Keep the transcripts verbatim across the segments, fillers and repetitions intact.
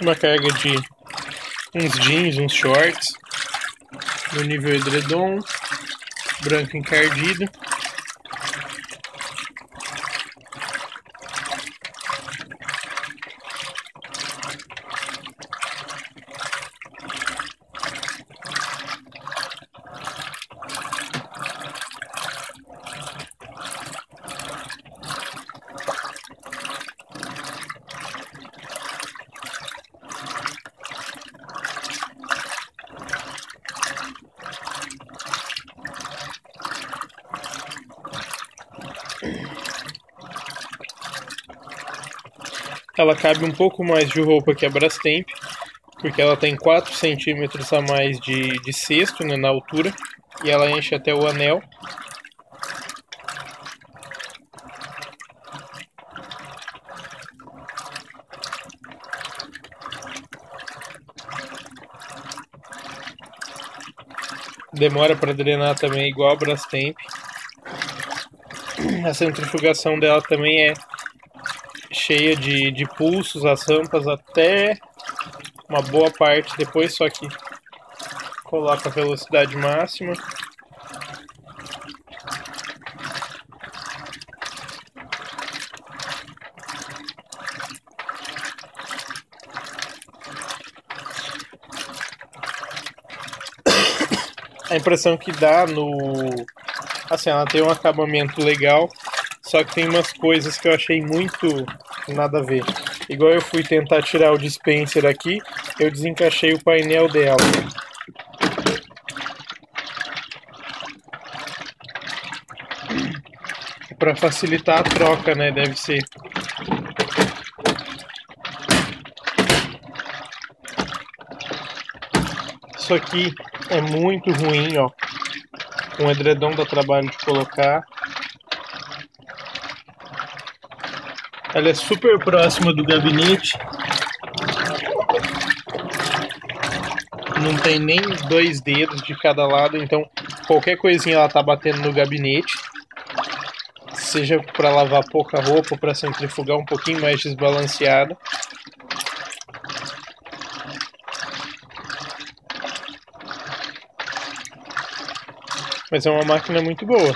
Uma carga de uns jeans, uns shorts, no nível edredom, branco encardido. Ela cabe um pouco mais de roupa que a Brastemp, porque ela tem quatro centímetros a mais de, de cesto, né, na altura, e ela enche até o anel. Demora para drenar também igual a Brastemp. A centrifugação dela também é cheia de, de pulsos, as rampas até uma boa parte depois, só que coloca a velocidade máxima. A impressão que dá no... Assim, ela tem um acabamento legal, só que tem umas coisas que eu achei muito nada a ver. Igual eu fui tentar tirar o dispenser aqui, eu desencaixei o painel dela. Para facilitar a troca, né? Deve ser. Isso aqui é muito ruim, ó. Um edredom dá trabalho de colocar. Ela é super próxima do gabinete. Não tem nem dois dedos de cada lado, então qualquer coisinha ela tá batendo no gabinete. Seja para lavar pouca roupa ou para centrifugar um pouquinho mais desbalanceada. Mas é uma máquina muito boa.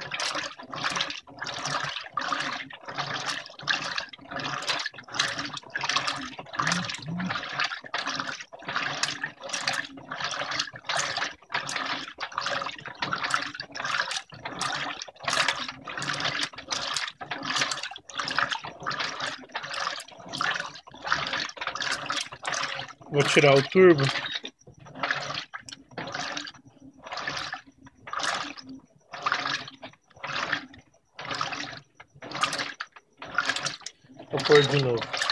Vou tirar o turbo. Vou pôr de novo.